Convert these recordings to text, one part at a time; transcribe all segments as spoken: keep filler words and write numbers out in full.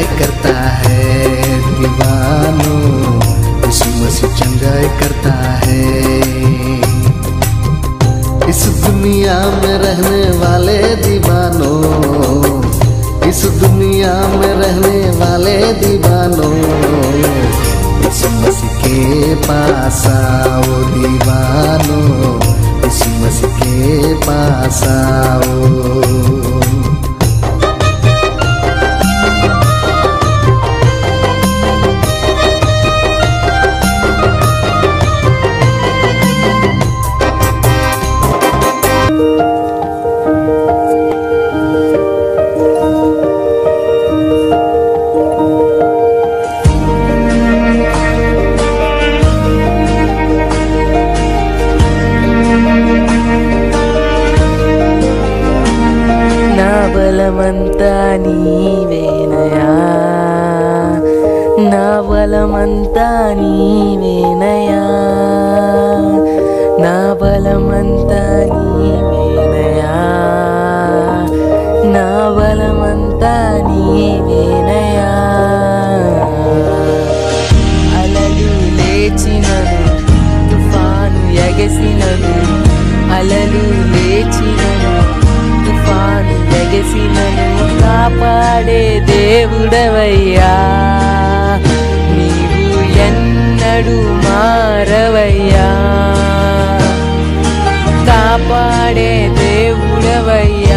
चंगाई करता है दीवानों, यीशु मसीह चंगाई करता है। इस दुनिया में रहने वाले दीवानों, इस दुनिया में रहने वाले दीवानों, यीशु मसीह के पास आओ दीवानों, यीशु मसीह के पास आओ। బలమంతా నీవేనయా, నా బలమంతా నీవేనయా, నా బలమంతా నీవేనయా, నా బలమంతా నీవేనయా। అలలు లేచినను తుఫాను ఎగసినను, అలలు లేచినను తుఫాను ఎగసినను కాపాడే దేవుడవయ్యా, నీవు ఎన్నడూ మారవయ్యా, కాపాడే దేవుడవయ్యా,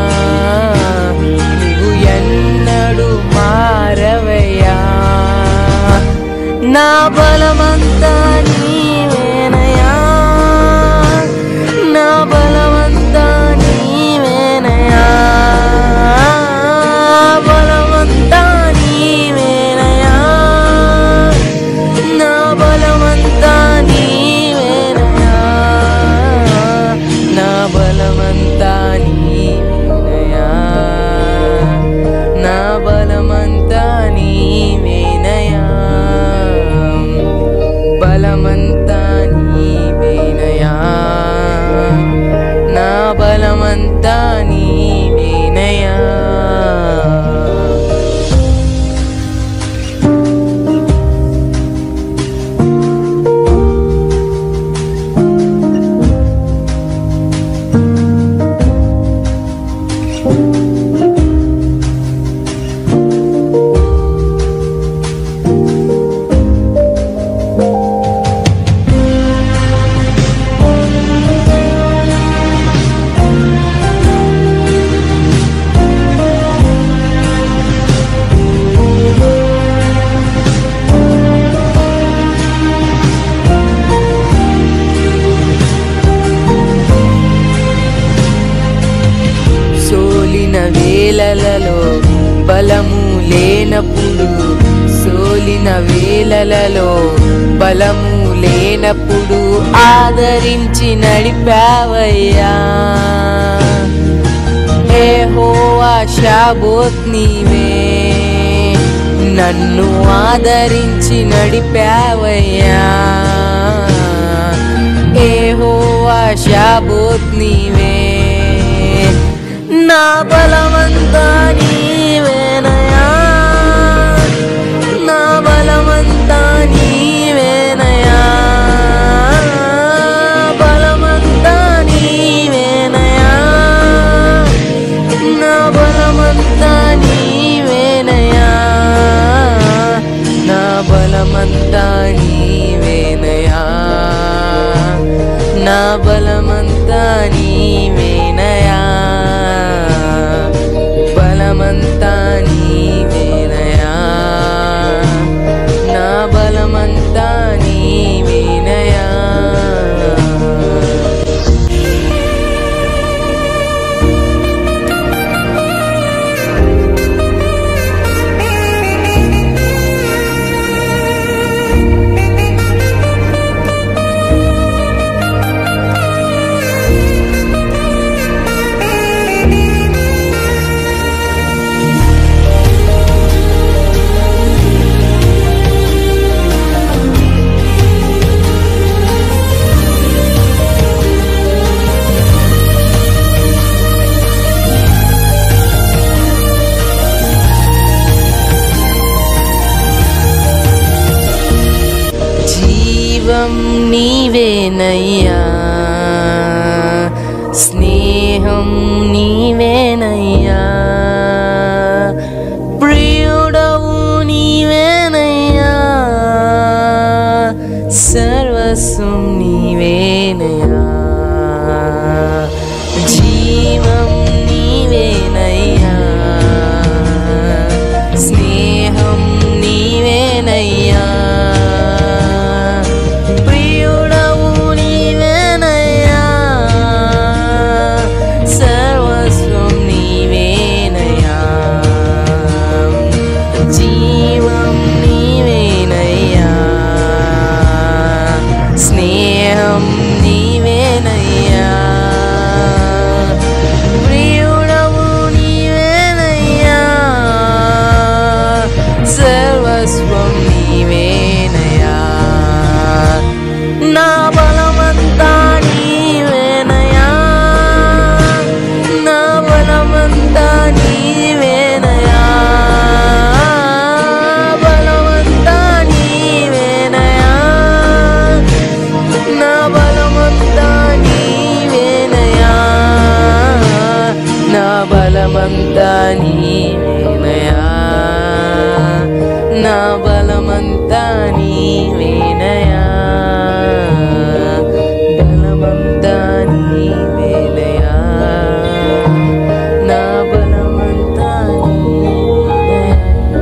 నీవు ఎన్నడూ మారవయ్యా। నా బలమంతా నీవేనయా, నా బలమంతా నీవేనయా, బలమంతా నీవేనయా, నా బలమంతా నీవేనయా, నా బలమంతా నీవేనయా, నా బలమంతా నీవేనయా, బలమంతా నీవేనయా, నా బలమంతా నీవేనయా। వేళలలో బలము లేనప్పుడు, సోలిన వేళలలో బలము లేనప్పుడు ఆదరించి నడిపావయ్యా, యెహోవా షాబోత్ నీవే, నన్ను ఆదరించి నడిపావయ్యా, యెహోవా షాబోత్ నీవే, నా బలమంతా నీవేనయా, నా బలమంతా నీవేనయా, బలమంతా నీవేనయా, నా బలమంతా నీవేనయా, నా బలమంతా నీవేనయా, నా బలమంతా నీవేనయా, బలమంతా నీవేనయా, నా బలమంతా నీవేనయా। బలమంతా నీవేనయా, నా బలమంతా నీవేనయా, బలమంతా నీవేనయా, నా బలమంతా నీవేనయా.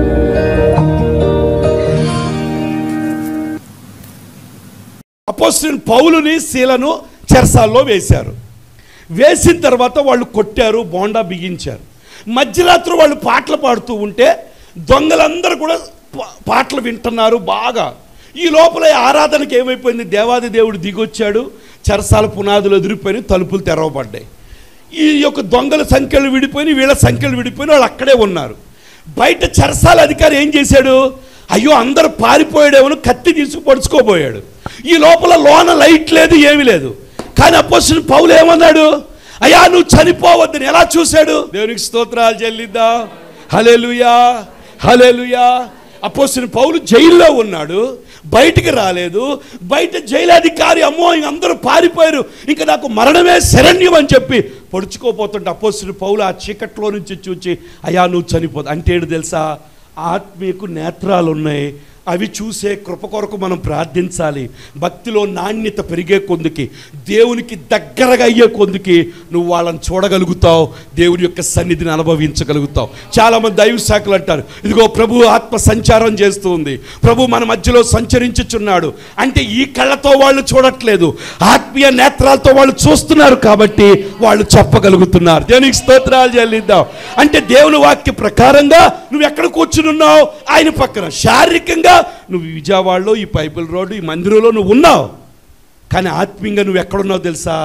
అపోస్తలుడైన పౌలుని శీలను చెరసాల్లో వేశారు. వేసిన తర్వాత వాళ్ళు కొట్టారు, బోండా బిగించారు. మధ్యరాత్రి వాళ్ళు పాటలు పాడుతూ ఉంటే దొంగలందరూ కూడా పాటలు వింటున్నారు బాగా. ఈ లోపల ఆరాధనకి ఏమైపోయింది, దేవాది దేవుడు దిగొచ్చాడు, చెరసాల పునాదులు ఎదిరిపోయినాయి, తలుపులు తెరవబడ్డాయి. ఈ యొక్క దొంగల సంఖ్యలు విడిపోయినాయి, వీళ్ళ సంఖ్యలు విడిపోయినాయి, వాళ్ళు అక్కడే ఉన్నారు. బయట చెరసాల అధికారి ఏం చేశాడు, అయ్యో అందరూ పారిపోయాడేమో కత్తి తీసుకు పొడుచుకోబోయాడు. ఈ లోపల లోన లైట్ లేదు, ఏమీ లేదు. కానీ అపోస్తలుడైన పౌలు ఏమన్నాడు, అయ్యా నువ్వు చనిపోవద్దని ఎలా చూశాడు. దేవునికి స్తోత్రాలు చెల్లిద్దాం. హల్లెలూయా, హల్లెలూయా. అపోస్తలుడైన పౌలు జైల్లో ఉన్నాడు, బయటికి రాలేదు. బయట జైలాధికారి అమ్మో ఇంక అందరూ పారిపోయారు, ఇంకా నాకు మరణమే శరణ్యం అని చెప్పి పొడుచుకోపోతుంటే అపోస్తలుడైన పౌలు ఆ చీకట్లో నుంచి చూచి అయ్యా నువ్వు చనిపోదు అంటే ఏంటి తెలుసా, ఆత్మీయకు నేత్రాలు ఉన్నాయి, అవి చూసే కృప కొరకు మనం ప్రార్థించాలి. భక్తిలో నాణ్యత పెరిగే కొందుకి, దేవునికి దగ్గరగా అయ్యే కొందుకి నువ్వు వాళ్ళని చూడగలుగుతావు, దేవుని యొక్క సన్నిధిని అనుభవించగలుగుతావు. చాలామంది దైవ శాఖలు అంటారు, ఇదిగో ప్రభు ఆత్మ సంచారం చేస్తూ ఉంది, ప్రభు మన మధ్యలో సంచరించుచున్నాడు అంటే ఈ కళ్ళతో వాళ్ళు చూడట్లేదు, ఆత్మీయ నేత్రాలతో వాళ్ళు చూస్తున్నారు కాబట్టి వాళ్ళు చెప్పగలుగుతున్నారు. దేవునికి స్తోత్రాలు చెల్లిద్దాం. అంటే దేవుని వాక్య ప్రకారంగా నువ్వు ఎక్కడ కూర్చుని ఉన్నావు, ఆయన పక్కన. శారీరకంగా నువ్వు విజయవాడలో ఈ బైబిల్ రోడ్డు ఈ మందిరంలో నువ్వు ఉన్నావు, కానీ ఆత్మీయంగా నువ్వు ఎక్కడున్నావు తెలుసా,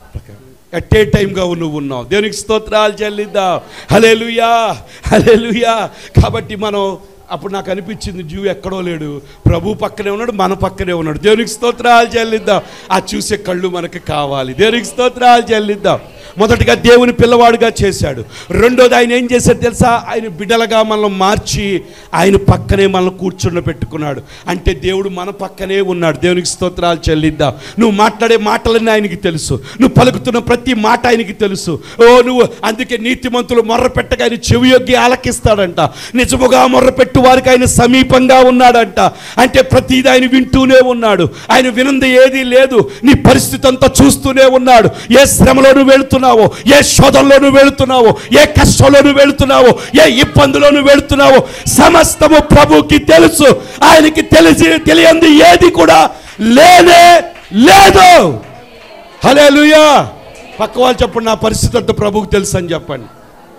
ఎట్ ఏ టైంగా నువ్వు ఉన్నావు. దేవునికి స్తోత్రాలు చెల్లిద్దాం. హల్లెలూయా, హల్లెలూయా. కాబట్టి మనం అప్పుడు నాకు అనిపించింది జూ ఎక్కడో లేడు, ప్రభు పక్కనే ఉన్నాడు, మన పక్కనే ఉన్నాడు. దేవునికి స్తోత్రాలు చెల్లిద్దాం. ఆ చూసే కళ్ళు మనకు కావాలి. దేవునికి స్తోత్రాలు చెల్లిద్దాం. మొదటిగా దేవుని పిల్లవాడుగా చేశాడు. రెండోది ఆయన ఏం చేశాడు తెలుసా, ఆయన బిడ్డలుగా మనల్ని మార్చి ఆయన పక్కనే మనల్ని కూర్చుండ పెట్టుకున్నాడు. అంటే దేవుడు మన పక్కనే ఉన్నాడు. దేవునికి స్తోత్రాలు చెల్లిద్దాం. నువ్వు మాట్లాడే మాటలన్నీ ఆయనకి తెలుసు, నువ్వు పలుకుతున్న ప్రతి మాట ఆయనకి తెలుసు. ఓ నువ్వు అందుకే నీతిమంతులు మొర్ర పెట్టగా ఆయన చెవి యొగ్గి ఆలకిస్తాడంట, నిజముగా మొర్ర పెట్టు వారికి ఆయన సమీపంగా ఉన్నాడంట. అంటే ప్రతిదీ ఆయన వింటూనే ఉన్నాడు, ఆయన వినంది ఏదీ లేదు. నీ పరిస్థితి అంతా చూస్తూనే ఉన్నాడు. ఏ శ్రమలో నువ్వు వెళుతున్నావో, ఏ శోధనలో నువ్వు వెళుతున్నావో, ఏ కష్టంలో నువ్వు వెళుతున్నావో, ఏ ఇబ్బందులో నువ్వు వెళుతున్నావో సమస్తము ప్రభుకి తెలుసు. ఆయనకి తెలిసి తెలియంది ఏది కూడా లేనే లేదు. హల్లెలూయా. పక్క వాళ్ళు చెప్పండి, నా పరిస్థితి అంతా ప్రభుకి తెలుసు అని చెప్పండి.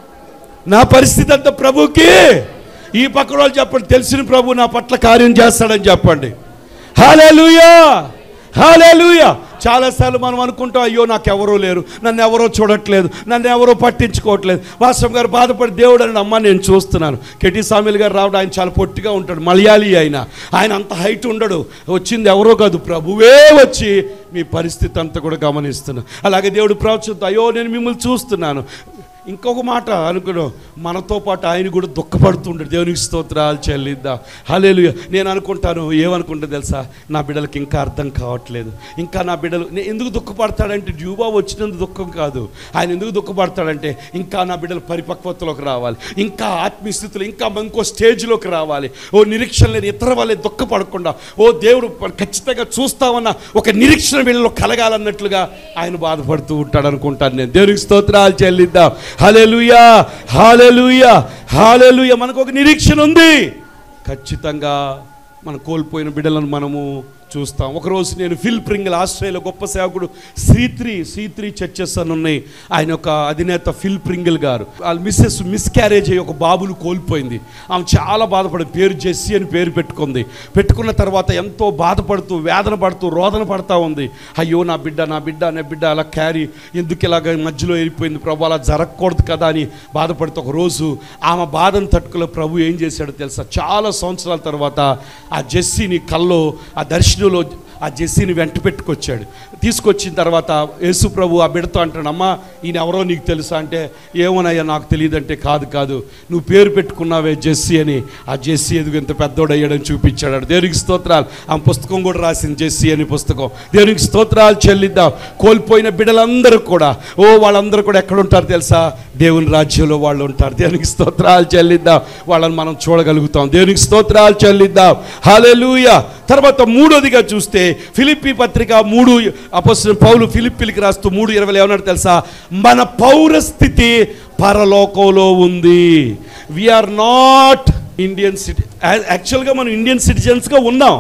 నా పరిస్థితి అంతా ప్రభుకి. ఈ పక్క వాళ్ళు చెప్పండి, తెలిసిన ప్రభు నా పట్ల కార్యం చేస్తాడని చెప్పండి. హల్లెలూయా, హల్లెలూయా. చాలాసార్లు మనం అనుకుంటాం, అయ్యో నాకు ఎవరో లేరు, నన్ను ఎవరో చూడట్లేదు, నన్ను ఎవరో పట్టించుకోవట్లేదు. వాస్తవం గారు బాధపడి దేవుడు అని అమ్మ నేను చూస్తున్నాను. కెటి సామిల్ గారు రావడం, ఆయన చాలా పొట్టిగా ఉంటాడు, మలయాళీ ఆయన. ఆయన అంత హైట్ ఉండడు, వచ్చింది ఎవరో కాదు ప్రభువే వచ్చి మీ పరిస్థితి అంతా కూడా గమనిస్తున్నాను. అలాగే దేవుడు ప్రవచనతో అయ్యో నేను మిమ్మల్ని చూస్తున్నాను. ఇంకొక మాట అనుకున్నాం, మనతో పాటు ఆయన కూడా దుఃఖపడుతుంటాడు. దేవునికి స్తోత్రాలు చెల్లిద్దాం. హల్లెలూయా. నేను అనుకుంటాను, ఏమనుకుంటా తెలుసా, నా బిడ్డలకి ఇంకా అర్థం కావట్లేదు, ఇంకా నా బిడ్డలు నేను ఎందుకు దుఃఖపడతాడంటే జూబా వచ్చినందుకు దుఃఖం కాదు. ఆయన ఎందుకు దుఃఖపడతాడంటే ఇంకా నా బిడ్డలు పరిపక్వతలోకి రావాలి, ఇంకా ఆత్మీయ స్థితిలో ఇంకా ఇంకో స్టేజ్లోకి రావాలి. ఓ నిరీక్షణ లేని ఇతర వాళ్ళే దుఃఖపడకుండా ఓ దేవుడు ఖచ్చితంగా చూస్తామన్న ఒక నిరీక్షణ వీళ్ళలో కలగాలన్నట్లుగా ఆయన బాధపడుతూ ఉంటాడు అనుకుంటాను నేను. దేవునికి స్తోత్రాలు చెల్లిద్దాం. హల్లెలూయా, హల్లెలూయా, హల్లెలూయా. మనకు ఒక నిరీక్షణ ఉంది. ఖచ్చితంగా మన కోల్పోయిన బిడ్డలను మనము చూస్తాం. ఒకరోజు నేను ఫిల్ ప్రింగిల్, ఆస్ట్రేలియా గొప్ప సేవకుడు శ్రీత్రి శ్రీత్రి చర్చెస్ అని ఉన్నాయి, ఆయన ఒక అధినేత ఫిల్ ప్రింగిల్ గారు. వాళ్ళ మిస్సెస్ మిస్క్యారేజ్ అయ్యి ఒక బాబును కోల్పోయింది. ఆమె చాలా బాధపడి పేరు జెస్సీ అని పేరు పెట్టుకుంది. పెట్టుకున్న తర్వాత ఎంతో బాధపడుతూ వేదన పడుతూ రోదన పడతా ఉంది. అయ్యో నా బిడ్డ నా బిడ్డ నా బిడ్డ అలా క్యారీ ఎందుకు ఇలాగ మధ్యలో వెళ్ళిపోయింది ప్రభు, అలా జరగకూడదు కదా అని బాధపడుతూ ఒకరోజు ఆమె బాధను తట్టుకునే ప్రభు ఏం చేశాడో తెలుసా, చాలా సంవత్సరాల తర్వాత ఆ జెస్సీని కల్లో ఆ దర్శనంలో ఆ జెస్సీని వెంట పెట్టుకొచ్చాడు. తీసుకొచ్చిన తర్వాత యేసు ప్రభు ఆ బిడ్డతో అంటాడు, అమ్మా ఈయన ఎవరో నీకు తెలుసా అంటే, ఏమోనయ్యా నాకు తెలియదంటే, కాదు కాదు నువ్వు పేరు పెట్టుకున్నావే జెస్సీ అని, ఆ జెస్సీ ఎదుగు ఇంత పెద్దోడయ్యాడని చూపించాడు. దేవునికి స్తోత్రాలు. ఆ పుస్తకం కూడా రాసింది జెస్సీ అని పుస్తకం. దేవునికి స్తోత్రాలు చెల్లిద్దాం. కోల్పోయిన బిడ్డలందరూ కూడా, ఓ వాళ్ళందరూ కూడా ఎక్కడ ఉంటారు తెలుసా? దేవుని రాజ్యంలో వాళ్ళు ఉంటారు. దేవునికి స్తోత్రాలు చెల్లిద్దాం. వాళ్ళని మనం చూడగలుగుతాం. దేవునికి స్తోత్రాలు చెల్లిద్దాం. హల్లెలూయా. తర్వాత మూడోదిగా చూస్తే ఫిలిప్పీ పత్రిక మూడు అపోస్తలుడైన పౌలు ఫిలిప్పీలకు రాస్తూ మూడు ఇరవైలో ఏమన్నాడు తెలుసా? మన పౌరస్థితి పరలోకంలో ఉంది. వీఆర్ నాట్ ఇండియన్ సిటి యాక్చువల్గా మనం ఇండియన్ సిటిజన్స్గా ఉన్నాం.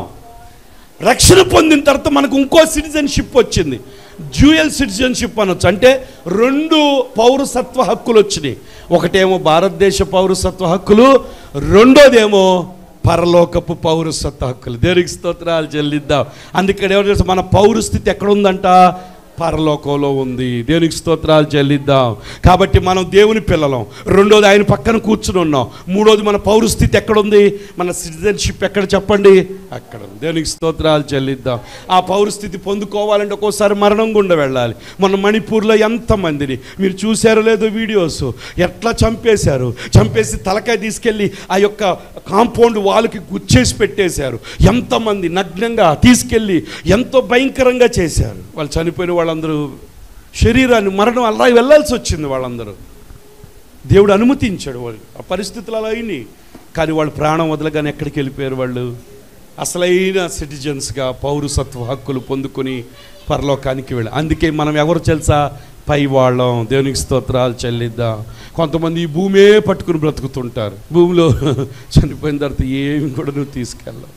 రక్షణ పొందిన తర్వాత మనకు ఇంకో సిటిజన్షిప్ వచ్చింది, డ్యూయల్ సిటిజన్షిప్ అనొచ్చు. అంటే రెండు పౌరసత్వ హక్కులు వచ్చినాయి. ఒకటేమో భారతదేశ పౌరసత్వ హక్కులు, రెండోదేమో పరలోకపు పౌరసత్వ హక్కులు. దేవునికి స్తోత్రాలు చెల్లిద్దాం. అందుకని ఎవరు తెలుసు, మన పౌరస్థితి ఎక్కడ ఉందంట? పరలోకంలో ఉంది. దేవునికి స్తోత్రాలు చెల్లిద్దాం. కాబట్టి మనం దేవుని పిల్లలం. రెండోది ఆయన పక్కన కూర్చుని ఉన్నాం. మూడోది మన పౌరస్థితి ఎక్కడుంది? మన సిటిజన్షిప్ ఎక్కడ చెప్పండి? అక్కడ. దేవునికి స్తోత్రాలు చెల్లిద్దాం. ఆ పౌరస్థితి పొందుకోవాలంటే ఒక్కోసారి మరణం గుండా వెళ్ళాలి. మన మణిపూర్లో ఎంతమందిని మీరు చూశారో లేదో వీడియోస్, ఎట్లా చంపేశారు. చంపేసి తలకాయ తీసుకెళ్ళి ఆ యొక్క కాంపౌండ్ వాళ్ళకి గుచ్చేసి పెట్టేశారు. ఎంతమంది నగ్నంగా తీసుకెళ్ళి ఎంతో భయంకరంగా చేశారు. వాళ్ళు చనిపోయిన వాళ్ళందరూ శరీరాన్ని మరణం అలా వెళ్ళాల్సి వచ్చింది. వాళ్ళందరూ దేవుడు అనుమతించాడు. వాళ్ళు ఆ పరిస్థితులు అలా అయినాయి. కానీ వాళ్ళు ప్రాణం వదలగానే ఎక్కడికి వెళ్ళిపోయారు? వాళ్ళు అసలైన సిటిజన్స్గా పౌరసత్వ హక్కులు పొందుకొని పరలోకానికి వెళ్ళి. అందుకే మనం ఎవరు తెలుసా? పై వాళ్ళం. దేవునికి స్తోత్రాలు చెల్లిద్దాం. కొంతమంది ఈ భూమే పట్టుకుని బ్రతుకుతుంటారు. భూమిలో చనిపోయిన తర్వాత ఏమి కూడా నువ్వు తీసుకెళ్ళవు,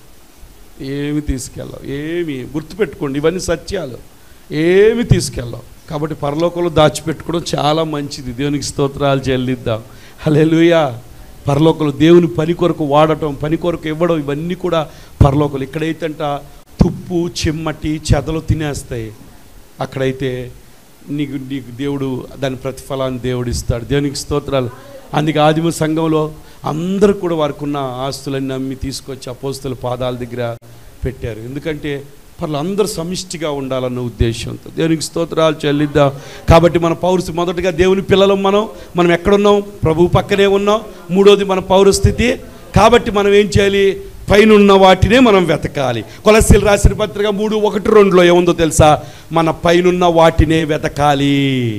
ఏమి తీసుకెళ్ళవు. ఏమి గుర్తుపెట్టుకోండి, ఇవన్నీ సత్యాలు. ఏమి తీసుకెళ్ళాం. కాబట్టి పరలోకంలో దాచిపెట్టుకోవడం చాలా మంచిది. దేవునికి స్తోత్రాలు చెల్లిద్దాం. హల్లెలూయా. పరలోకంలో దేవుని పని కొరకు వాడటం, పని కొరకు ఇవ్వడం, ఇవన్నీ కూడా పరలోకంలో. ఇక్కడైతే అంట తుప్పు చిమ్మటి చెదలు తినేస్తాయి. అక్కడైతే నీకు నీకు దేవుడు దాని ప్రతిఫలాన్ని దేవుడు ఇస్తాడు. దేవునికి స్తోత్రాలు. అందుకే ఆదిమ సంఘంలో అందరూ కూడా వారికి ఉన్న ఆస్తులన్నీ అమ్మి తీసుకొచ్చి అపోస్తలుల పాదాల దగ్గర పెట్టారు. ఎందుకంటే పర్లు అందరూ సమిష్టిగా ఉండాలన్న ఉద్దేశంతో. దేవునికి స్తోత్రాలు చెల్లిద్దాం. కాబట్టి మన పౌరస్థితి మొదటగా దేవుని పిల్లలం. మనం మనం ఎక్కడున్నాం? ప్రభువు పక్కనే ఉన్నాం. మూడోది మన పౌరస్థితి. కాబట్టి మనం ఏం చేయాలి? పైనున్న వాటినే మనం వెతకాలి. కొలస్సీలు రాసిన పత్రిక మూడు ఒకటి రెండులో ఏముందో తెలుసా? మన పైనున్న వాటినే వెతకాలి.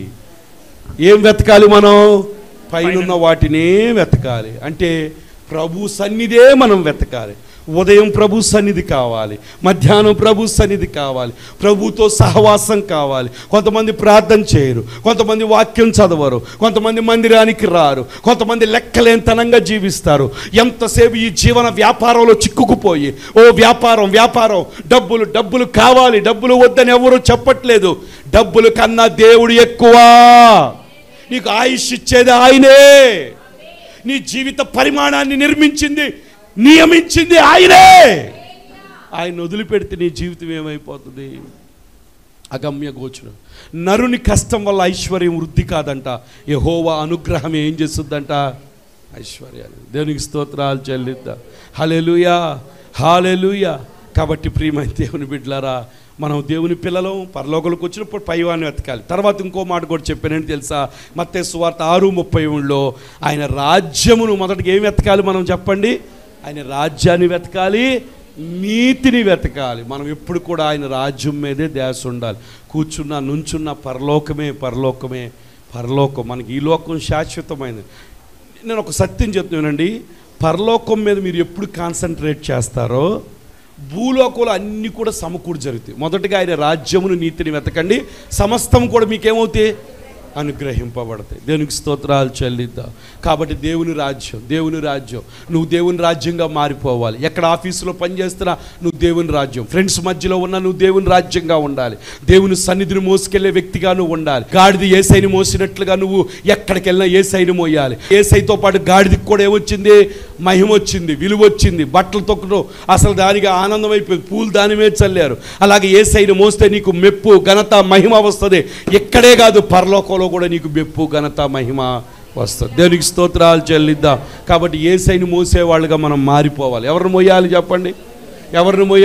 ఏం వెతకాలి? మనం పైనున్న వాటినే వెతకాలి. అంటే ప్రభు సన్నిధే మనం వెతకాలి. ఉదయం ప్రభు సన్నిధి కావాలి, మధ్యాహ్నం ప్రభు సన్నిధి కావాలి, ప్రభుతో సహవాసం కావాలి. కొంతమంది ప్రార్థన చేయరు, కొంతమంది వాక్యం చదవరు, కొంతమంది మందిరానికి రారు, కొంతమంది లెక్కలేనితనంగా జీవిస్తారు. ఎంతసేపు ఈ జీవన వ్యాపారంలో చిక్కుకుపోయి, ఓ వ్యాపారం వ్యాపారం, డబ్బులు డబ్బులు కావాలి, డబ్బులు వద్దని ఎవరు చెప్పట్లేదు. డబ్బులు కన్నా దేవుడు ఎక్కువ. నీకు ఆయుష్ ఇచ్చేది ఆయనే. నీ జీవిత పరిమాణాన్ని నిర్మించింది, నియమించింది ఆయనే. ఆయన వదిలిపెడితే నీ జీవితం ఏమైపోతుంది? అగమ్య గోచరం. నరుని కష్టం వల్ల ఐశ్వర్యం వృద్ధి కాదంట. యెహోవా అనుగ్రహం ఏం చేస్తుందంట? ఐశ్వర్యాలు. దేవునికి స్తోత్రాలు చెల్లిద్దాం. హల్లెలూయా, హల్లెలూయా. కాబట్టి ప్రియమైన దేవుని బిడ్డలారా, మనం దేవుని పిల్లలం. పరలోకంలోకి వచ్చినప్పుడు పైవాన్ని వెతకాలి. తర్వాత ఇంకో మాట కూడా చెప్పానని తెలుసా? మత్తయి సువార్త ఆరు ముప్పై మూడులో ఆయన రాజ్యమును మొదటిగా ఏం వెతకాలి మనం చెప్పండి? ఆయన రాజ్యాన్ని వెతకాలి, నీతిని వెతకాలి. మనం ఎప్పుడు కూడా ఆయన రాజ్యం మీదే ధ్యాస ఉండాలి. కూర్చున్న నుంచున్న పరలోకమే పరలోకమే పరలోకం. మనకి ఈ లోకం శాశ్వతమైనది. నేను ఒక సత్యం చెప్తున్నానండి, పరలోకం మీద మీరు ఎప్పుడు కాన్సన్ట్రేట్ చేస్తారో భూలోకంలో అన్నీ కూడా సమకూడి జరుగుతాయి. మొదటగా ఆయన రాజ్యమును నీతిని వెతకండి, సమస్తం కూడా మీకేమవుతాయి? అనుగ్రహింపబడతాయి. దేవునికి స్తోత్రాలు చెల్లిద్దాం. కాబట్టి దేవుని రాజ్యం, దేవుని రాజ్యం, నువ్వు దేవుని రాజ్యంగా మారిపోవాలి. ఎక్కడ ఆఫీసులో పనిచేస్తున్నా నువ్వు దేవుని రాజ్యం, ఫ్రెండ్స్ మధ్యలో ఉన్నా నువ్వు దేవుని రాజ్యంగా ఉండాలి. దేవుని సన్నిధిని మోసుకెళ్లే వ్యక్తిగా నువ్వు ఉండాలి. గాడిద ఏసైని మోసినట్లుగా నువ్వు ఎక్కడికి వెళ్ళినా ఏసైని మోయాలి. ఏసైతో పాటు గాడిదకి కూడా ఏమొచ్చింది? మహిమ వచ్చింది, విలువ వచ్చింది. బట్టలు తొక్కడం అసలు దానికి ఆనందం అయిపోయింది, పూలు దాని మీద చల్లారు. అలాగే ఏసైని మోస్తే నీకు మెప్పు ఘనత మహిమ వస్తుంది. ఎక్కడే కాదు, పరలోకంలో కూడా నీకు మెప్పు ఘనత మహిమ వస్తుంది. దేవునికి స్తోత్రాలు చెల్లిద్దాం. కాబట్టి యేసయ్యను మోసేవాళ్ళుగా మనం మారిపోవాలి. ఎవరిని మోయాలి చెప్పండి? ఎవరిని మోయాలి?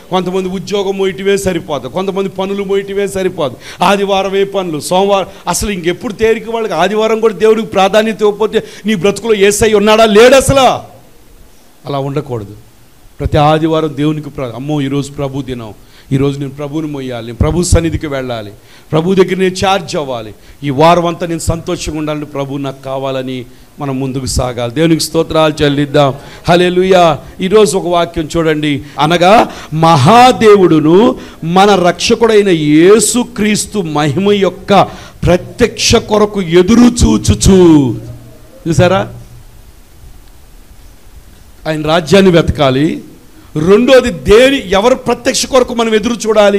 కొంతమంది ఉద్యోగం మోయటివే సరిపోదు, కొంతమంది పనులు మోయటివే సరిపోదు, ఆదివారమే పనులు, సోమవారం అసలు ఇంకెప్పుడు తేరిక వాళ్ళకి ఆదివారం కూడా దేవుడికి ప్రాధాన్యత ఇవ్వకపోతే నీ బ్రతుకులో యేసయ్య ఉన్నాడా లేడు అసలు. అలా ఉండకూడదు. ప్రతి ఆదివారం దేవునికి ప్ర అమ్మో ఈరోజు ప్రభు దినం, ఈరోజు నేను ప్రభువుని మొయ్యాలి, నేను ప్రభు సన్నిధికి వెళ్ళాలి, ప్రభు దగ్గర నేను ఛార్జ్ అవ్వాలి, ఈ వారం అంతా నేను సంతోషంగా ఉండాలని ప్రభు నాకు కావాలని మనం ముందుకు సాగాలి. దేవునికి స్తోత్రాలు చెల్లిద్దాం. హల్లెలూయా. ఈరోజు ఒక వాక్యం చూడండి. అనగా మహాదేవుడును మన రక్షకుడైన యేసుక్రీస్తు మహిమ యొక్క ప్రత్యక్ష కొరకు ఎదురు చూచుచు. చూసారా, ఆయన రాజ్యాన్ని వెతకాలి. రెండోది దేని ఎవరు ప్రత్యక్ష కొరకు మనం ఎదురు చూడాలి.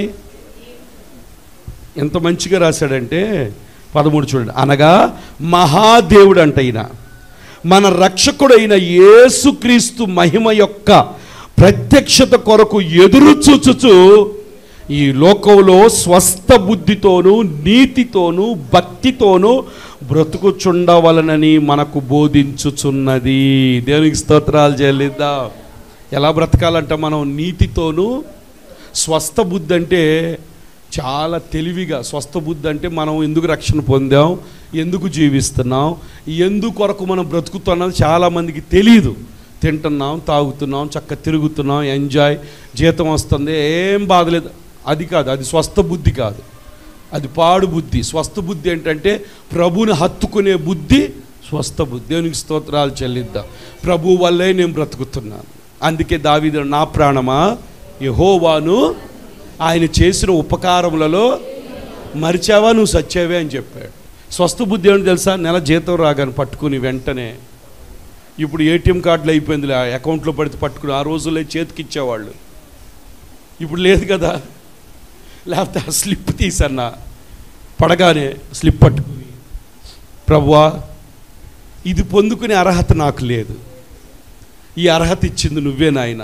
ఎంత మంచిగా రాశాడంటే పదమూడు చూడండి. అనగా మహాదేవుడు అంట ఈయన మన రక్షకుడైన యేసుక్రీస్తు మహిమ యొక్క ప్రత్యక్షత కొరకు ఎదురు చూచుచు ఈ లోకంలో స్వస్థ బుద్ధితోనూ నీతితోనూ భక్తితోనూ బ్రతుకుచుండవలనని మనకు బోధించుచున్నది. దేవునికి స్తోత్రాలు చెల్లిద్దాం. ఎలా బ్రతకాలంట మనం? నీతితోనూ. స్వస్థ బుద్ధి అంటే చాలా తెలివిగా, స్వస్థ బుద్ధి అంటే మనం ఎందుకు రక్షణ పొందాం, ఎందుకు జీవిస్తున్నాం, ఎందుకొరకు మనం బ్రతుకుతున్నది చాలామందికి తెలియదు. తింటున్నాం, తాగుతున్నాం, చక్కగా తిరుగుతున్నాం, ఎంజాయ్, జీతం వస్తుంది, ఏం బాధలేదు. అది కాదు, అది స్వస్థ బుద్ధి కాదు, అది పాడు బుద్ధి. స్వస్థ బుద్ధి ఏంటంటే ప్రభువుని హత్తుకునే బుద్ధి స్వస్థ బుద్ధి. దేవునికి స్తోత్రాలు చెల్లిద్దాం. ప్రభు వల్లే నేను బ్రతుకుతున్నాను. అందుకే దావీదు నా ప్రాణమా యెహోవాను ఆయన చేసిన ఉపకారములలో మరిచావా, నువ్వు సచ్చావే అని చెప్పాడు. స్వస్థ బుద్ధి ఏంటి తెలుసా? నెల జీతం రాగానే పట్టుకుని వెంటనే, ఇప్పుడు ఏటీఎం కార్డులు అయిపోయింది, అకౌంట్లో పడితే పట్టుకుని, ఆ రోజుల్లో చేతికి ఇచ్చేవాళ్ళు, ఇప్పుడు లేదు కదా. లేకపోతే ఆ స్లిప్ తీసన్నా పడగానే స్లిప్ పట్టుకుని, ప్రభువా ఇది పొందుకునే అర్హత నాకు లేదు, ఈ అర్హత ఇచ్చింది నువ్వే నాయన.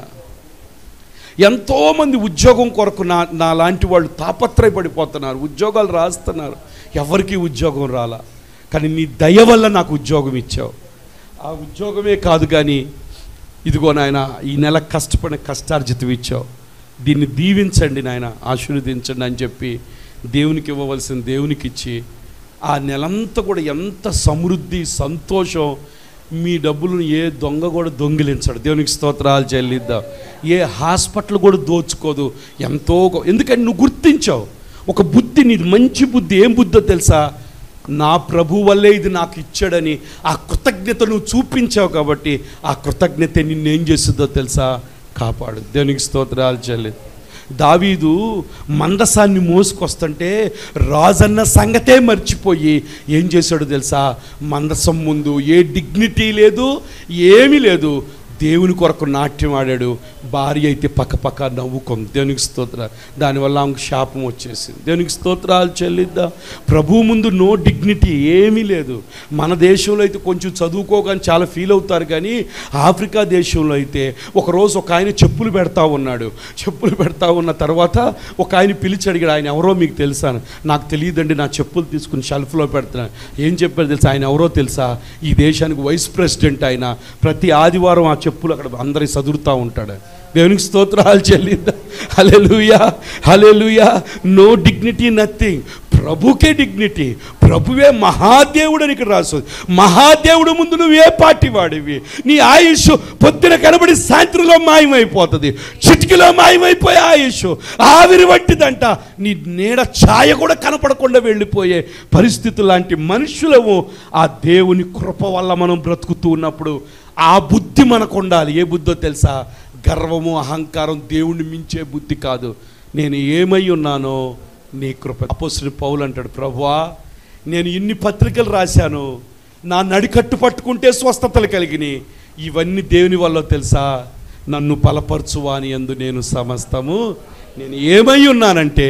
ఎంతోమంది ఉద్యోగం కొరకు నా నా లాంటి వాళ్ళు తాపత్రయపడిపోతున్నారు, ఉద్యోగాలు రాస్తున్నారు, ఎవరికి ఉద్యోగం రాలా. కానీ నీ దయ వల్ల నాకు ఉద్యోగం ఇచ్చావు. ఆ ఉద్యోగమే కాదు కానీ ఇదిగో నాయన ఈ నెల కష్టపడిన కష్టార్జితం ఇచ్చావు, దీన్ని దీవించండి నాయన, ఆశీర్వదించండి అని చెప్పి దేవునికి ఇవ్వవలసిన దేవునికి ఇచ్చి ఆ నెలంతా కూడా ఎంత సమృద్ధి సంతోషం. మీ డబ్బులను ఏ దొంగ కూడా దొంగిలించడు. దేవునికి స్తోత్రాలు చెల్లిద్దాం. ఏ హాస్పిటల్ కూడా దోచుకోదు. ఎంతో, ఎందుకంటే నువ్వు గుర్తించావు ఒక బుద్ధి, నీది మంచి బుద్ధి. ఏం బుద్ధో తెలుసా? నా ప్రభు వల్లే ఇది నాకు ఇచ్చాడని ఆ కృతజ్ఞత నువ్వు చూపించావు. కాబట్టి ఆ కృతజ్ఞత నిన్నేం చేస్తుందో తెలుసా? కాపాడు. దేవునికి స్తోత్రాలు చెల్లిద్దాం. దావీదు మందసాన్ని మోసుకొస్తుంటే రాజన్న సంగతే మర్చిపోయి ఏం చేశాడో తెలుసా? మందసం ముందు ఏ డిగ్నిటీ లేదు, ఏమీ లేదు, దేవుని కొరకు నాట్యం ఆడాడు. భార్య అయితే పక్క పక్క నవ్వుకుంది. దేవునికి స్తోత్రాలు. దానివల్ల ఆమెకు శాపం వచ్చేసింది. దేవునికి స్తోత్రాలు చెల్లిద్దాం. ప్రభు ముందు నో డిగ్నిటీ, ఏమీ లేదు. మన దేశంలో అయితే కొంచెం చదువుకోగానే చాలా ఫీల్ అవుతారు, కానీ ఆఫ్రికా దేశంలో అయితే ఒకరోజు ఒక ఆయన చెప్పులు పెడతా ఉన్నాడు. చెప్పులు పెడతా ఉన్న తర్వాత ఒక ఆయన పిలిచి అడిగాడు, ఆయన ఎవరో మీకు తెలుసా? నాకు తెలియదండి, నా చెప్పులు తీసుకుని షెల్ఫ్లో పెడుతున్నాను. ఏం చెప్పారు తెలుసా? ఆయన ఎవరో తెలుసా? ఈ దేశానికి వైస్ ప్రెసిడెంట్. ఆయన ప్రతి ఆదివారం ఆ చెప్పులు అక్కడ అందరికి చదువుతూ ఉంటాడు. దేవునికి స్తోత్రాలు చెల్లిద్దాం. Hallelujah, hallelujah. No dignity, nothing. ప్రభుకే డిగ్నిటీ. ప్రభువే మహాదేవుడు అని ఇక్కడ రాస్తుంది. మహాదేవుడు ముందు నువ్వే పార్టీ వాడివి. నీ ఆయుష్ పొద్దున కనబడి సాయంత్రంలో మాయమైపోతుంది. చిటికలో మాయమైపోయే ఆయుష్ ఆవిరి వంటిదంట. నీ నీడ ఛాయ కూడా కనపడకుండా వెళ్ళిపోయే పరిస్థితులు లాంటి మనుషులము. ఆ దేవుని కృప వల్ల మనం బ్రతుకుతూ ఉన్నప్పుడు ఆ బుద్ధి మనకు ఉండాలి. ఏ బుద్ధో తెలుసా? గర్వము, అహంకారం, దేవుణ్ణి మించే బుద్ధి కాదు. నేను ఏమై ఉన్నానో నీ కృప. అపోస్తలుడు పౌలు అంటాడు, ప్రభువా నేను ఇన్ని పత్రికలు రాశాను, నా నడికట్టు పట్టుకుంటే స్వస్థతలు కలిగినాయి. ఇవన్నీ దేవుని వల్ల తెలుసా? నన్ను బలపరచువాని యందు నేను సమస్తము. నేను ఏమై ఉన్నానంటే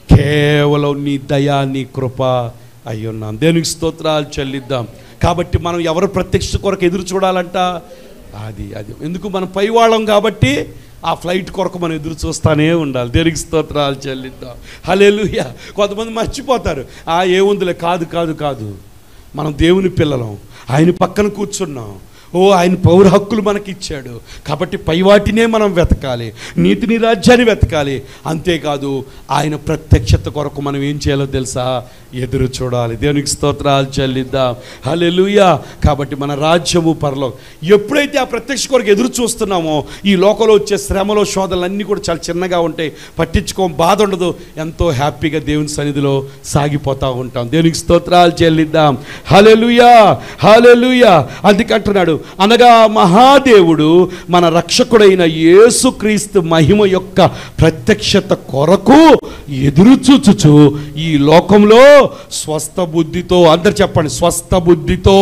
కేవలం నీ దయా, నీ కృప అయి ఉన్నాను. దేవునికి స్తోత్రాలు చెల్లిద్దాం. కాబట్టి మనం ఎవరు ప్రత్యక్ష కొరకు ఎదురు చూడాలంట? అది అది ఎందుకు? మనం పైవాళ్ళం కాబట్టి ఆ ఫ్లైట్ కొరకు మనం ఎదురు చూస్తూనే ఉండాలి. దేవునికి స్తోత్రాలు చెల్లిద్దాం. హల్లెలూయా. కొంతమంది మర్చిపోతారు, ఆ ఏముందిలే. కాదు కాదు కాదు మనం దేవుని పిల్లలం, ఆయన పక్కన కూర్చున్నాం. ఓ ఆయన పౌర హక్కులు మనకి ఇచ్చాడు కాబట్టి పై వాటినే మనం వెతకాలి, నీతిని రాజ్యాన్ని వెతకాలి. అంతేకాదు ఆయన ప్రత్యక్షత కొరకు మనం ఏం చేయాలో తెలుసా? ఎదురు చూడాలి. దేవునికి స్తోత్రాలు చెల్లిద్దాం. హల్లెలూయా. కాబట్టి మన రాజ్యము పరలోకం. ఎప్పుడైతే ఆ ప్రత్యక్ష కొరకు ఎదురు చూస్తున్నామో ఈ లోకంలో వచ్చే శ్రమలో శోధనలు అన్నీ కూడా చాలా చిన్నగా ఉంటాయి, పట్టించుకోం, బాధ ఉండదు, ఎంతో హ్యాపీగా దేవుని సన్నిధిలో సాగిపోతూ ఉంటాం. దేవునికి స్తోత్రాలు చెల్లిద్దాం. హల్లెలూయా, హల్లెలూయా. అందుకంటున్నాడు, అనగా మహాదేవుడు మన రక్షకుడైన యేసుక్రీస్తు మహిమ యొక్క ప్రత్యక్షత కొరకు ఎదురు చూచుచు ఈ లోకంలో స్వస్థ బుద్ధితో, అందరు చెప్పండి, స్వస్థ బుద్ధితో,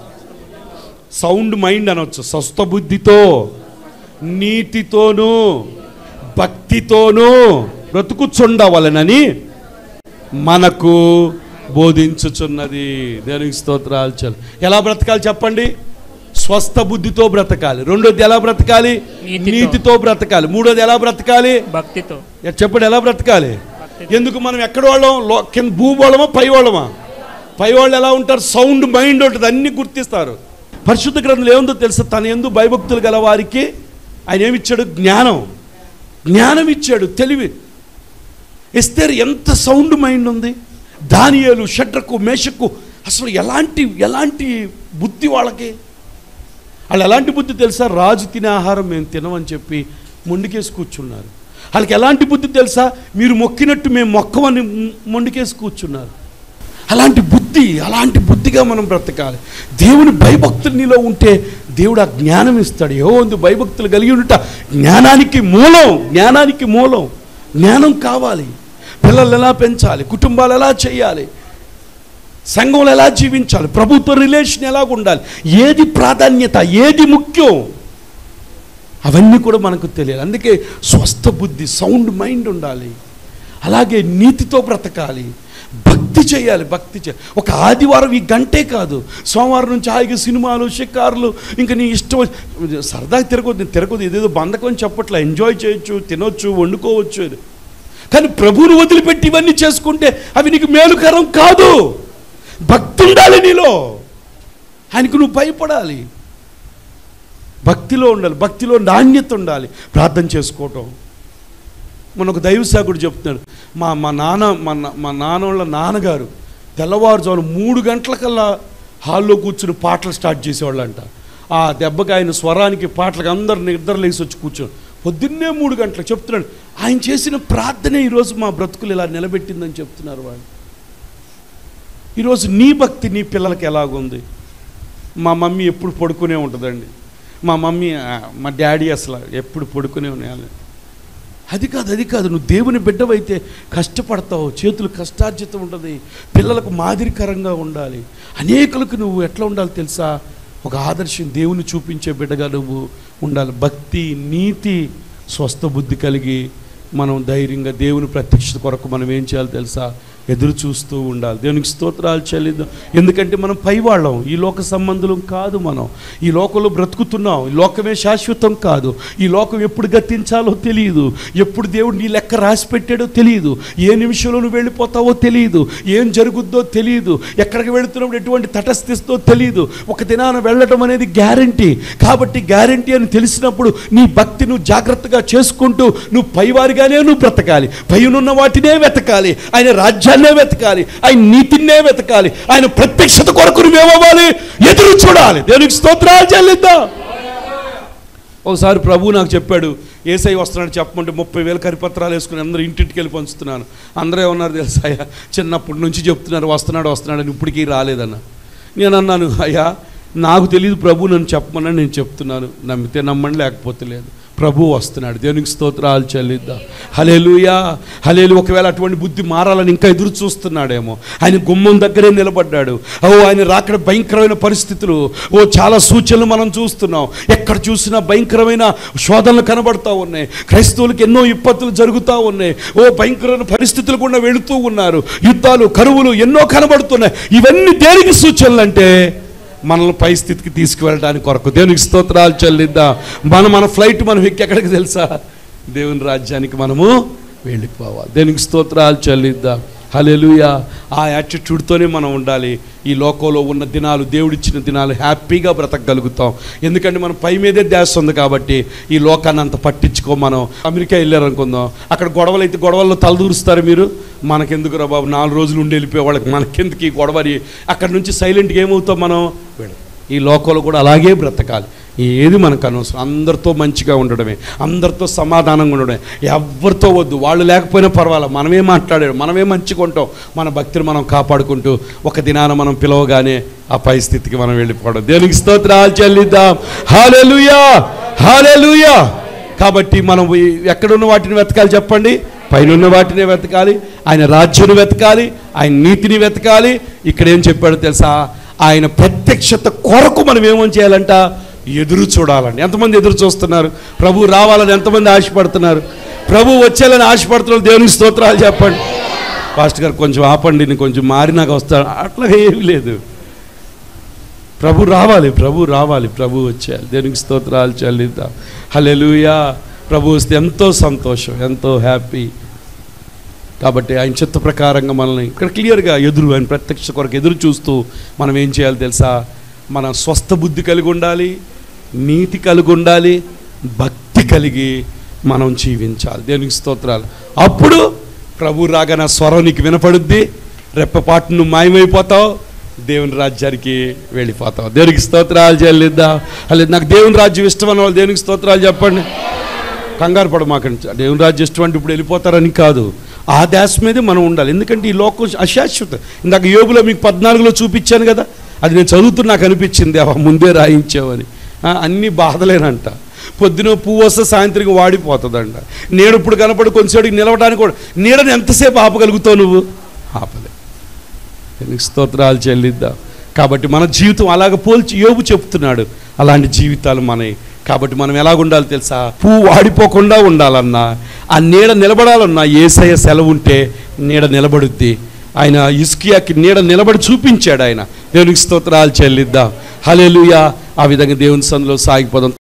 సౌండ్ మైండ్ అనొచ్చు, స్వస్థ బుద్ధితో, నీతితోనూ భక్తితోనూ బ్రతుకుచుండవలెనని మనకు బోధించుచున్నది. దేవునికి స్తోత్రాలు. చల్ ఎలా బ్రతకాలి చెప్పండి? స్వస్థ బుద్ధితో బ్రతకాలి. రెండోది ఎలా బ్రతకాలి? నీతితో బ్రతకాలి. మూడోది ఎలా బ్రతకాలి? భక్తితో. చెప్పండి ఎలా బ్రతకాలి? ఎందుకు మనం ఎక్కడ వాళ్ళం? కింద భూగోళమా పై వాళ్ళమా? పై వాళ్ళు ఎలా ఉంటారు? సౌండ్ మైండ్ ఉంటుంది, అన్ని గుర్తిస్తారు. పరిశుద్ధ గ్రంథంలో ఏముందో తెలుసా? తన యందు భయభక్తులు గల వారికి ఆయన ఏమిచ్చాడు? జ్ఞానం. జ్ఞానం ఇచ్చాడు, తెలివి. ఎస్తేరు ఎంత సౌండ్ మైండ్ ఉంది. దానియేలు, షడ్రకు, మేషకు అసలు ఎలాంటి ఎలాంటి బుద్ధి వాళ్ళకి. వాళ్ళు ఎలాంటి బుద్ధి తెలుసా? రాజు తినే ఆహారం మేము తినమని చెప్పి మొండికేసి కూర్చున్నారు. వాళ్ళకి ఎలాంటి బుద్ధి తెలుసా? మీరు మొక్కినట్టు మేము మొక్కమని మొండికేసి కూర్చున్నారు. అలాంటి బుద్ధి, అలాంటి బుద్ధిగా మనం బ్రతకాలి. దేవుని భయభక్తులు నీలో ఉంటే దేవుడు ఆ జ్ఞానం ఇస్తాడు. యెహోవా భయభక్తులు కలిగి ఉంట జ్ఞానానికి మూలం, జ్ఞానానికి మూలం. జ్ఞానం కావాలి. పిల్లలు ఎలా పెంచాలి, కుటుంబాలు ఎలా చేయాలి, సంఘంలో ఎలా జీవించాలి, ప్రభుత్వ రిలేషన్ ఎలాగ ఉండాలి, ఏది ప్రాధాన్యత, ఏది ముఖ్యం, అవన్నీ కూడా మనకు తెలియాలి. అందుకే స్వస్థ బుద్ధి, సౌండ్ మైండ్ ఉండాలి. అలాగే నీతితో బ్రతకాలి, భక్తి చేయాలి. భక్తి చే ఒక ఆదివారం ఈ గంటే కాదు, సోమవారం నుంచి హాయిగా సినిమాలు, షికారులు, ఇంకా నీ ఇష్టం సరదాగా తిరగొద్దు తిరగొద్దు ఏదేదో బంధకం అని చెప్పట్లా. ఎంజాయ్ చేయొచ్చు, తినొచ్చు, వండుకోవచ్చు. కానీ ప్రభువును వదిలిపెట్టి ఇవన్నీ చేసుకుంటే అవి నీకు మేలుకరం కాదు. భక్తి ఉండాలి నీలో, ఆయనకు నువ్వు భయపడాలి, భక్తిలో ఉండాలి, భక్తిలో నాణ్యత ఉండాలి. ప్రార్థన చేసుకోవటం. మన ఒక దైవ సేవకుడు చెప్తున్నాడు, మా మా నాన్న మా మా నాన్న వాళ్ళ నాన్నగారు తెల్లవారుజామున మూడు గంటలకల్లా హాల్లో కూర్చుని పాటలు స్టార్ట్ చేసేవాళ్ళంట. ఆ దెబ్బకి ఆయన స్వరానికి పాటలకు అందరు నిద్ర లేసి వచ్చి కూర్చొని పొద్దున్నే మూడు గంటలకు చెప్తున్నాడు. ఆయన చేసిన ప్రార్థనే ఈరోజు మా బ్రతుకులు ఇలా నిలబెట్టిందని చెప్తున్నారు వాళ్ళు. ఈరోజు నీ భక్తి నీ పిల్లలకి ఎలాగుంది? మా మమ్మీ ఎప్పుడు పడుకునే ఉంటుందండి. మా మమ్మీ మా డాడీ అసలు ఎప్పుడు పడుకునే ఉన్నాయి. అది కాదు, అది కాదు. నువ్వు దేవుని బిడ్డవైతే కష్టపడతావు, చేతులు కష్టార్జితం ఉంటుంది, పిల్లలకు మాదిరికరంగా ఉండాలి. అనేకులకు నువ్వు ఎట్లా ఉండాలి తెలుసా? ఒక ఆదర్శం, దేవుని చూపించే బిడ్డగా నువ్వు ఉండాలి. భక్తి, నీతి, స్వస్థ బుద్ధి కలిగి మనం ధైర్యంగా దేవుని ప్రత్యక్షత కొరకు మనం ఏం చేయాలి తెలుసా? ఎదురు చూస్తూ ఉండాలి. దేవునికి స్తోత్రాలు చెల్లిద్దాం. ఎందుకంటే మనం పైవాళ్ళం, ఈ లోక సంబంధులం కాదు. మనం ఈ లోకంలో బ్రతుకుతున్నాం. ఈ లోకమే శాశ్వతం కాదు. ఈ లోకం ఎప్పుడు గతించాలో తెలియదు, ఎప్పుడు దేవుడు నీ లెక్క రాసి పెట్టాడో తెలియదు, ఏ నిమిషంలో నువ్వు వెళ్ళిపోతావో తెలియదు, ఏం జరుగుద్దో తెలియదు, ఎక్కడికి వెళుతున్నప్పుడు ఎటువంటి తటస్థిస్తో తెలియదు. ఒక దినాన వెళ్ళటం అనేది గ్యారంటీ. కాబట్టి గ్యారంటీ అని తెలిసినప్పుడు నీ భక్తి నువ్వు జాగ్రత్తగా చేసుకుంటూ నువ్వు పైవారిగానే నువ్వు బ్రతకాలి, పైనున్న వాటినే వెతకాలి, ఆయన రాజ్యాన్నే వెతకాలి, ఆయన నీతినే వెతకాలి, ఆయన ప్రత్యక్షత కొరకు నువ్వేమవ్వాలి? ఎదురు చూడాలి. దేవునికి స్తోత్రాలు చెల్లిద్దాం. ఒకసారి ప్రభు నాకు చెప్పాడు, ఏసై వస్తున్నాడు చెప్పమంటే ముప్పై వేల కరిపత్రాలు వేసుకుని అందరూ ఇంటింటికి వెళ్ళి పంచుతున్నాను. అందరూ ఏమన్నారు తెలుసా? అయ్యా చిన్నప్పటి నుంచి చెప్తున్నారు వస్తున్నాడు వస్తున్నాడు అని, ఇప్పటికీ రాలేదన్న. నేను అన్నాను, అయ్యా నాకు తెలియదు, ప్రభు నన్ను చెప్పమని నేను చెప్తున్నాను, నమ్మితే నమ్మండి లేకపోతే లేదు. ప్రభు వస్తున్నాడు. దేవునికి స్తోత్రాలు చెల్లిద్దాం. హల్లెలూయా, హల్లెలూయా. ఒకవేళ అటువంటి బుద్ధి మారాలని ఇంకా ఎదురు చూస్తున్నాడేమో. ఆయన గుమ్మం దగ్గరే నిలబడ్డాడు. ఓ ఆయన రాకడ భయంకరమైన పరిస్థితులు, ఓ చాలా సూచనలు మనం చూస్తున్నాం. ఎక్కడ చూసినా భయంకరమైన శోధనలు కనబడతా ఉన్నాయి. క్రైస్తవులకు ఎన్నో విపత్తులు జరుగుతూ ఉన్నాయి. ఓ భయంకరమైన పరిస్థితులు కూడా వెళుతూ ఉన్నారు. యుద్ధాలు, కరువులు ఎన్నో కనబడుతున్నాయి. ఇవన్నీ దేనికి సూచనలు అంటే మనల్ని పై స్థితికి తీసుకువెళ్ళడానికి కొరకు. దేవునికి స్తోత్రాలు చెల్లిద్దాం. మనం మన ఫ్లైట్ మనం ఎక్కి ఎక్కడికి తెలుసా? దేవుని రాజ్యానికి మనము వెళ్ళిపోవాలి. దేవునికి స్తోత్రాలు చెల్లిద్దాం. హల్లెలూయా. ఆ యాటిట్యూడ్తోనే మనం ఉండాలి. ఈ లోకంలో ఉన్న దినాలు, దేవుడిచ్చిన దినాలు హ్యాపీగా బ్రతకగలుగుతాం. ఎందుకంటే మనం పై మీదే ధ్యాస ఉంది కాబట్టి ఈ లోకాన్ని అంత పట్టించుకో. మనం అమెరికా వెళ్ళారనుకుందాం, అక్కడ గొడవలు అయితే గొడవల్లో తలదూరుస్తారు మీరు. మనకెందుకు రా బాబు, నాలుగు రోజులు ఉండి వెళ్ళిపోయే వాళ్ళకి మనకెందుకు ఈ గొడవని, అక్కడ నుంచి సైలెంట్గా ఏమవుతాం మనం. ఈ లోకంలో కూడా అలాగే బ్రతకాలి. ఏది మనకు అనవసరం. అందరితో మంచిగా ఉండడమే, అందరితో సమాధానంగా ఉండడమే, ఎవరితో వద్దు. వాళ్ళు లేకపోయినా పర్వాలేదు, మనమే మాట్లాడాడు, మనమే మంచిగా ఉంటాం. మన భక్తిని మనం కాపాడుకుంటూ ఒక దినాన మనం పిలవగానే ఆ పరిస్థితికి మనం వెళ్ళిపోవడం. దేవునికి స్తోత్రాలు చెల్లిద్దాం. హల్లెలూయా, హల్లెలూయా. కాబట్టి మనం ఎక్కడున్న వాటిని వెతకాలి చెప్పండి? పైన వాటిని వెతకాలి. ఆయన రాజ్యాన్ని వెతకాలి, ఆయన నీతిని వెతకాలి. ఇక్కడ ఏం చెప్పాడో తెలుసా? ఆయన ప్రత్యక్షత కొరకు మనం ఏమని చేయాలంట? ఎదురు చూడాలండి. ఎంతమంది ఎదురు చూస్తున్నారు? ప్రభు రావాలని ఎంతమంది ఆశపడుతున్నారు? ప్రభు వచ్చేయాలని ఆశపడుతున్నారు? దేవునికి స్తోత్రాలు చెప్పండి. పాస్టర్ గారు కొంచెం ఆపండి, నేను కొంచెం మారినాక వస్తాను. అట్లా ఏమీ లేదు. ప్రభు రావాలి, ప్రభు రావాలి, ప్రభు వచ్చేయాలి. దేవునికి స్తోత్రాలు చెల్లిద్దాం. హల్లెలూయా. ప్రభు వస్తే ఎంతో సంతోషం, ఎంతో హ్యాపీ. కాబట్టి ఆయన చిత్త ప్రకారంగా మనల్ని ఇక్కడ క్లియర్గా ఎదురు, ఆయన ప్రత్యక్ష కొరకు ఎదురు చూస్తూ మనం ఏం చేయాలి తెలుసా? మన స్వస్థ బుద్ధి కలిగి ఉండాలి, నీతి కలిగి ఉండాలి, భక్తి కలిగి మనం జీవించాలి. దేవునికి స్తోత్రాలు. అప్పుడు ప్రభు రాగా నా స్వరం నీకు వినపడుద్ది, రెప్పపాటు నువ్వు మాయమైపోతావు, దేవుని రాజ్యానికి వెళ్ళిపోతావు. దేవునికి స్తోత్రాలు చెల్లిద్దాం. అలా నాకు దేవుని రాజ్యం ఇష్టం అన్న వాళ్ళు దేవునికి స్తోత్రాలు చెప్పండి. కంగారు పడ మాకండి. దేవుని రాజ్యం ఇష్టం అంటే ఇప్పుడు వెళ్ళిపోతారని కాదు, ఆ ధ్యాస మీదే మనం ఉండాలి. ఎందుకంటే ఈ లోకం అశాశ్వతం. ఇందాక యోబులో మీకు పద్నాలుగులో చూపించాను కదా, అది నేను చదువుతూ నాకు అనిపించింది, అవ ముందే రాయించావని. అన్నీ బాధలేనంట. పొద్దున పువ్వు వస్తే సాయంత్రం వాడిపోతుందంట. నీడ ఇప్పుడు కనపడి కొంచెంసేటికి నిలవడానికి కూడా, నీడని ఎంతసేపు ఆపగలుగుతావు నువ్వు? ఆపలే. నీకు స్తోత్రాలు చెల్లిద్దాం. కాబట్టి మన జీవితం అలాగ పోల్చి యోబు చెప్తున్నాడు, అలాంటి జీవితాలు మనవి. కాబట్టి మనం ఎలాగుండాలి తెలుసా? పువ్వు వాడిపోకుండా ఉండాలన్నా, ఆ నీడ నిలబడాలన్నా యేసయ్య సెలవు ఉంటే నీడ నిలబడుద్ది. ఆయన హిజ్కియాకి నీడ నిలబడి చూపించాడు ఆయన. దేవునికి స్తోత్రాలు చెల్లిద్దాం. హల్లెలూయా. ఆ విధంగా దేవుని సన్నిధిలో సాగిపోదాం.